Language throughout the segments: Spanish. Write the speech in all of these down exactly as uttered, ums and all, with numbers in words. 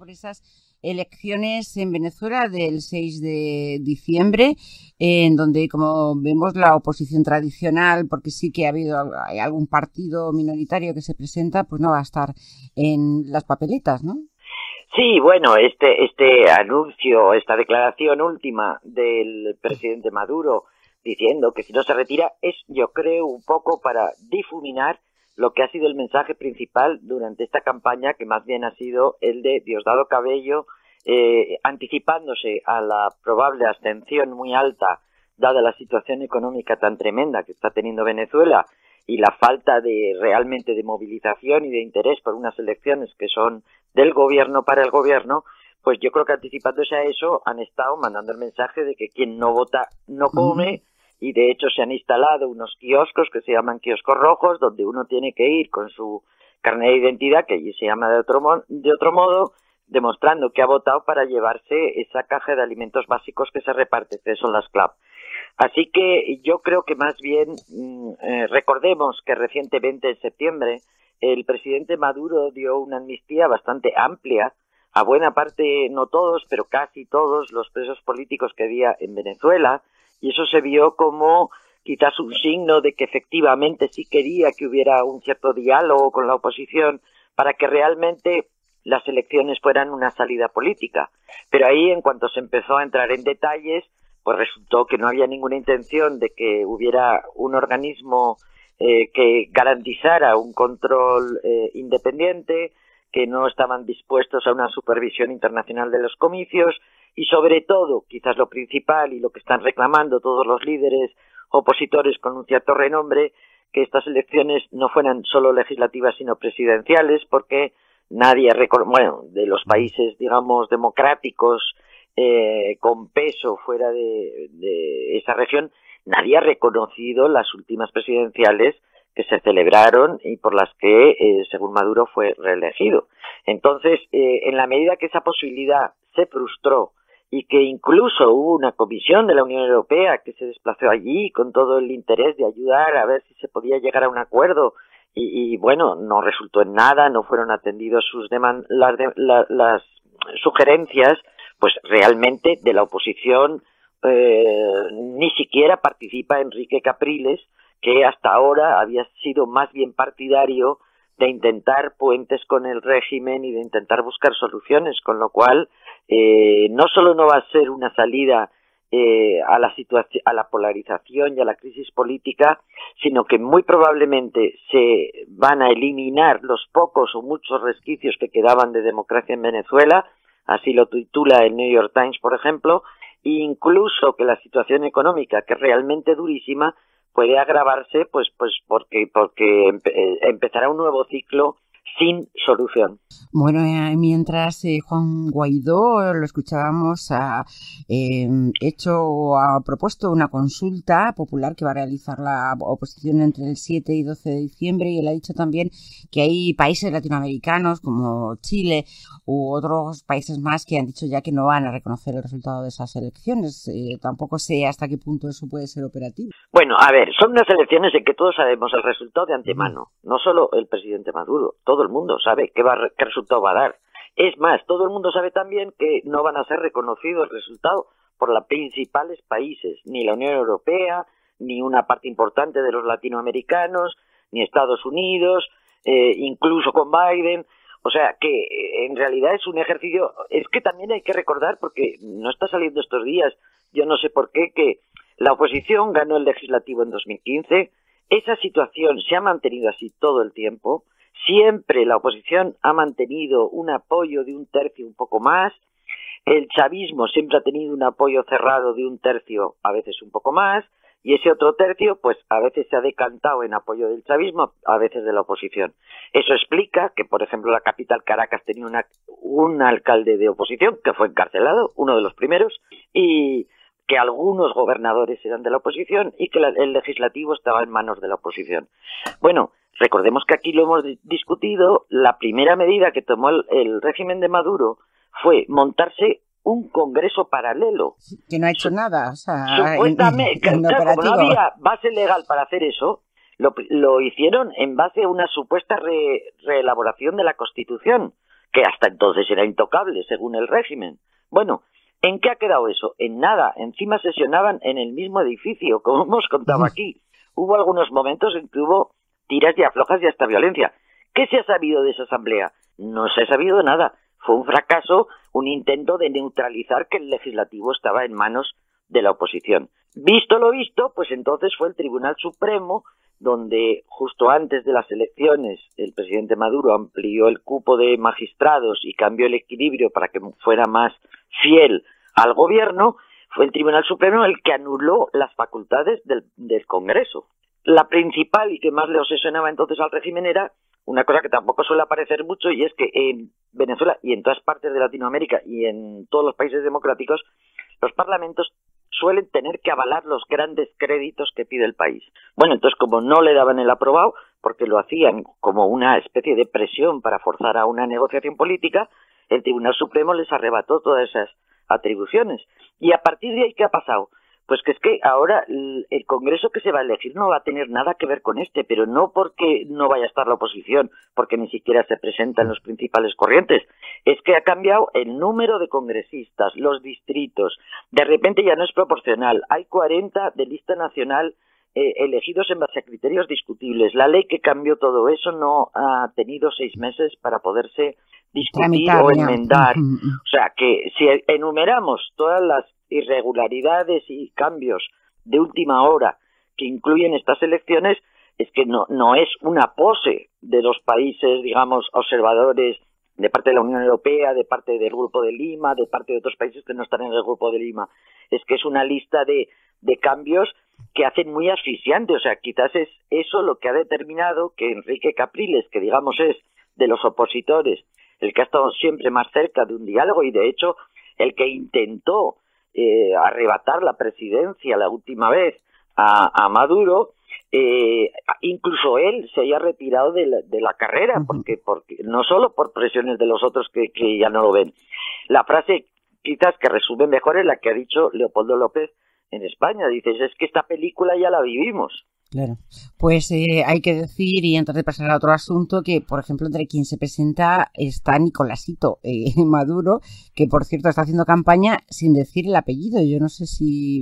por esas elecciones en Venezuela del seis de diciembre, en donde, como vemos, la oposición tradicional, porque sí que ha habido hay algún partido minoritario que se presenta, pues no va a estar en las papeletas, ¿no? Sí, bueno, este este anuncio, esta declaración última del presidente Maduro diciendo que si no se retira es, yo creo, un poco para difuminar lo que ha sido el mensaje principal durante esta campaña, que más bien ha sido el de Diosdado Cabello, eh, anticipándose a la probable abstención muy alta, dada la situación económica tan tremenda que está teniendo Venezuela y la falta de realmente de movilización y de interés por unas elecciones que son del gobierno para el gobierno. Pues yo creo que anticipándose a eso han estado mandando el mensaje de que quien no vota no come. Uh-huh. Y de hecho se han instalado unos kioscos que se llaman kioscos rojos, donde uno tiene que ir con su carnet de identidad, que allí se llama de otro, mo- de otro modo, demostrando que ha votado para llevarse esa caja de alimentos básicos que se reparte, que son las C L A P. Así que yo creo que más bien eh, recordemos que recientemente en septiembre el presidente Maduro dio una amnistía bastante amplia a buena parte, no todos, pero casi todos los presos políticos que había en Venezuela. Y eso se vio como quizás un signo de que efectivamente sí quería que hubiera un cierto diálogo con la oposición para que realmente las elecciones fueran una salida política. Pero ahí, en cuanto se empezó a entrar en detalles, pues resultó que no había ninguna intención de que hubiera un organismo eh, que garantizara un control eh, independiente, que no estaban dispuestos a una supervisión internacional de los comicios, y sobre todo, quizás lo principal y lo que están reclamando todos los líderes opositores con un cierto renombre, que estas elecciones no fueran solo legislativas sino presidenciales, porque nadie, bueno, de los países, digamos, democráticos eh, con peso fuera de, de esa región, nadie ha reconocido las últimas presidenciales que se celebraron y por las que, eh, según Maduro, fue reelegido. Entonces, eh, en la medida que esa posibilidad se frustró y que incluso hubo una comisión de la Unión Europea que se desplazó allí con todo el interés de ayudar a ver si se podía llegar a un acuerdo y, y bueno, no resultó en nada, no fueron atendidos sus deman- las, de- la, las sugerencias, pues realmente de la oposición eh, ni siquiera participa Enrique Capriles, que hasta ahora había sido más bien partidario de intentar puentes con el régimen y de intentar buscar soluciones, con lo cual eh, no solo no va a ser una salida eh, a la situación, a la polarización y a la crisis política, sino que muy probablemente se van a eliminar los pocos o muchos resquicios que quedaban de democracia en Venezuela, así lo titula el New York Times, por ejemplo, e incluso que la situación económica, que es realmente durísima, puede agravarse, pues, pues porque porque empe- empezará un nuevo ciclo sin solución. Bueno, eh, mientras eh, Juan Guaidó, lo escuchábamos, ha eh, hecho o ha propuesto una consulta popular que va a realizar la oposición entre el siete y doce de diciembre, y él ha dicho también que hay países latinoamericanos como Chile u otros países más que han dicho ya que no van a reconocer el resultado de esas elecciones. Eh, tampoco sé hasta qué punto eso puede ser operativo. Bueno, a ver, son unas elecciones en que todos sabemos el resultado de antemano, no solo el presidente Maduro, todo el mundo sabe qué, va, qué resultado va a dar. Es más, todo el mundo sabe también que no van a ser reconocidos el resultado por los principales países, ni la Unión Europea, ni una parte importante de los latinoamericanos, ni Estados Unidos, eh, incluso con Biden. O sea, que eh, en realidad es un ejercicio, es que también hay que recordar, porque no está saliendo estos días, yo no sé por qué, que la oposición ganó el legislativo en dos mil quince, esa situación se ha mantenido así todo el tiempo, siempre la oposición ha mantenido un apoyo de un tercio, un poco más, el chavismo siempre ha tenido un apoyo cerrado de un tercio, a veces un poco más, y ese otro tercio, pues a veces se ha decantado en apoyo del chavismo, a veces de la oposición. Eso explica que, por ejemplo, la capital Caracas tenía una, un alcalde de oposición que fue encarcelado, uno de los primeros, y que algunos gobernadores eran de la oposición y que la, el legislativo estaba en manos de la oposición. Bueno, recordemos que aquí lo hemos discutido, la primera medida que tomó el, el régimen de Maduro fue montarse un congreso paralelo. Que no ha hecho nada, o sea, supuestamente, en, en claro, como no había base legal para hacer eso, lo, lo hicieron en base a una supuesta re, reelaboración de la Constitución, que hasta entonces era intocable, según el régimen. Bueno, ¿en qué ha quedado eso? En nada. Encima sesionaban en el mismo edificio, como hemos contado aquí. Hubo algunos momentos en que hubo tiras y aflojas y hasta violencia. ¿Qué se ha sabido de esa asamblea? No se ha sabido nada. Fue un fracaso, un intento de neutralizar que el legislativo estaba en manos de la oposición. Visto lo visto, pues entonces fue el Tribunal Supremo, donde justo antes de las elecciones el presidente Maduro amplió el cupo de magistrados y cambió el equilibrio para que fuera más fiel al gobierno. Fue el Tribunal Supremo el que anuló las facultades del, del Congreso. La principal y que más le obsesionaba entonces al régimen era una cosa que tampoco suele aparecer mucho, y es que en Venezuela y en todas partes de Latinoamérica y en todos los países democráticos, los parlamentos suelen tener que avalar los grandes créditos que pide el país. Bueno, entonces como no le daban el aprobado, porque lo hacían como una especie de presión para forzar a una negociación política, el Tribunal Supremo les arrebató todas esas atribuciones. Y a partir de ahí, ¿qué ha pasado? Pues que es que ahora el Congreso que se va a elegir no va a tener nada que ver con este, pero no porque no vaya a estar la oposición, porque ni siquiera se presentan los principales corrientes. Es que ha cambiado el número de congresistas, los distritos. De repente ya no es proporcional. Hay cuarenta de lista nacional eh, elegidos en base a criterios discutibles. La ley que cambió todo eso no ha tenido seis meses para poderse discutir o enmendar. O sea, que si enumeramos todas las irregularidades y cambios de última hora que incluyen estas elecciones, es que no, no es una pose de los países, digamos, observadores de parte de la Unión Europea, de parte del Grupo de Lima, de parte de otros países que no están en el Grupo de Lima. Es que es una lista de, de cambios que hacen muy asfixiante. O sea, quizás es eso lo que ha determinado que Enrique Capriles, que digamos es de los opositores, el que ha estado siempre más cerca de un diálogo y de hecho el que intentó eh, arrebatar la presidencia la última vez a, a Maduro, eh, incluso él se haya retirado de la, de la carrera, porque, porque no solo por presiones de los otros que, que ya no lo ven. La frase quizás que resume mejor es la que ha dicho Leopoldo López en España. Dices, es que esta película ya la vivimos. Claro. Pues eh, hay que decir, y antes de pasar a otro asunto, que, por ejemplo, entre quien se presenta está Nicolásito eh, Maduro, que, por cierto, está haciendo campaña sin decir el apellido. Yo no sé si...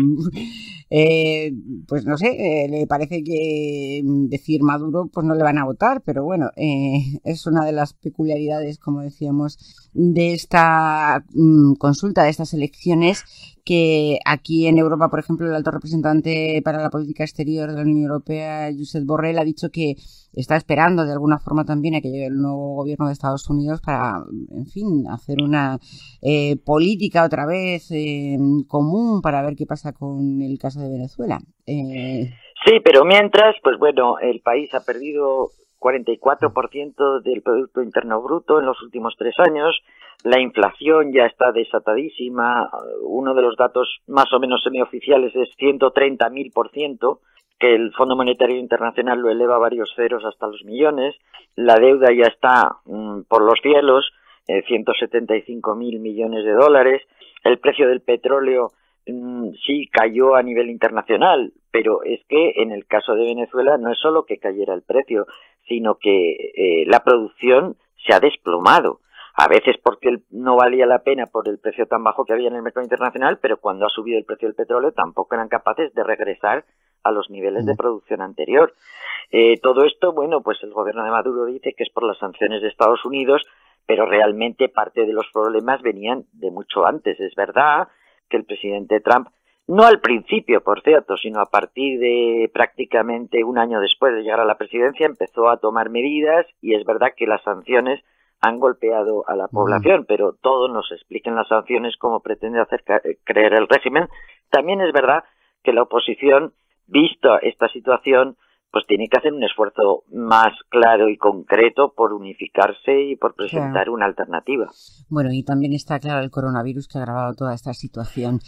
eh, pues no sé, eh, le parece que decir Maduro pues no le van a votar, pero bueno, eh, es una de las peculiaridades, como decíamos, de esta mm, consulta, de estas elecciones, que aquí en Europa, por ejemplo, el alto representante para la política exterior de la Unión Europea, Josep Borrell, ha dicho que está esperando de alguna forma también a que llegue el nuevo gobierno de Estados Unidos para, en fin, hacer una eh, política otra vez eh, común para ver qué pasa con el caso de Venezuela. Eh... Sí, pero mientras, pues bueno, el país ha perdido cuarenta y cuatro por ciento del Producto Interno Bruto en los últimos tres años. La inflación ya está desatadísima. Uno de los datos más o menos semioficiales es ciento treinta mil por ciento, que el Fondo Monetario Internacional lo eleva a varios ceros hasta los millones. La deuda ya está mmm, por los cielos, eh, ciento setenta y cinco mil millones de dólares. El precio del petróleo mmm, sí cayó a nivel internacional, pero es que en el caso de Venezuela no es solo que cayera el precio, sino que eh, la producción se ha desplomado. A veces porque no valía la pena por el precio tan bajo que había en el mercado internacional, pero cuando ha subido el precio del petróleo tampoco eran capaces de regresar a los niveles de producción anterior. Eh, todo esto, bueno, pues el gobierno de Maduro dice que es por las sanciones de Estados Unidos, pero realmente parte de los problemas venían de mucho antes. Es verdad que el presidente Trump, no al principio, por cierto, sino a partir de prácticamente un año después de llegar a la presidencia, empezó a tomar medidas, y es verdad que las sanciones han golpeado a la población, pero todo nos explica en las sanciones como pretende hacer creer el régimen. También es verdad que la oposición, vista esta situación, pues tiene que hacer un esfuerzo más claro y concreto por unificarse y por presentar claro. una alternativa. Bueno, y también está claro el coronavirus que ha agravado toda esta situación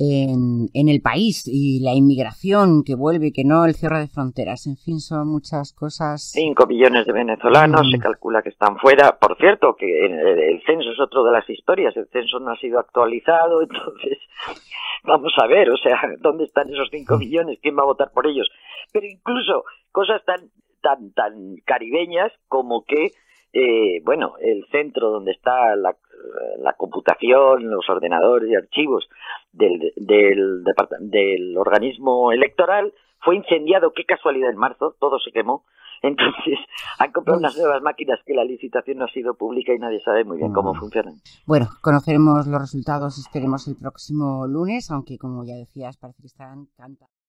en, en el país, y la inmigración que vuelve y que no, el cierre de fronteras, en fin, son muchas cosas. Cinco millones de venezolanos, mm. se calcula que están fuera. Por cierto, que el, el censo es otro de las historias, el censo no ha sido actualizado, entonces vamos a ver, o sea, ¿dónde están esos cinco millones? ¿Quién va a votar por ellos? Pero incluso cosas tan tan tan caribeñas como que eh, bueno, el centro donde está la, la computación, los ordenadores y archivos del, del, del, del organismo electoral fue incendiado. Qué casualidad, en marzo, todo se quemó. Entonces, han comprado unas nuevas máquinas que la licitación no ha sido pública y nadie sabe muy bien cómo funcionan. Bueno, conoceremos los resultados, esperemos el próximo lunes, aunque como ya decías, parece que están cantados.